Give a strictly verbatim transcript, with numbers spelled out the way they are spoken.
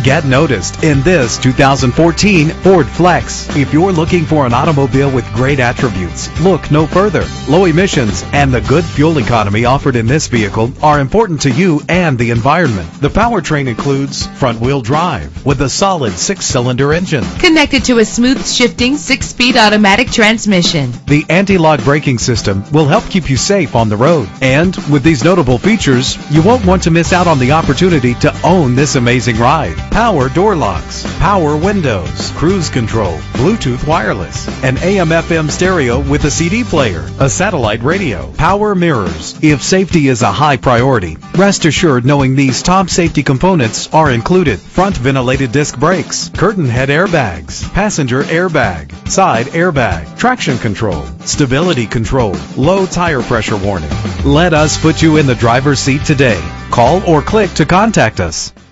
Get noticed in this two thousand fourteen Ford Flex. If you're looking for an automobile with great attributes, look no further. Low emissions and the good fuel economy offered in this vehicle are important to you and the environment. The powertrain includes front-wheel drive with a solid six-cylinder engine connected to a smooth shifting six-speed automatic transmission. The anti-lock braking system will help keep you safe on the road. And with these notable features, you won't want to miss out on the opportunity to own this amazing ride. Power door locks, power windows, cruise control, Bluetooth wireless, an A M F M stereo with a C D player, a satellite radio, power mirrors. If safety is a high priority, rest assured knowing these top safety components are included. Front ventilated disc brakes, curtain head airbags, passenger airbag, side airbag, traction control, stability control, low tire pressure warning. Let us put you in the driver's seat today. Call or click to contact us.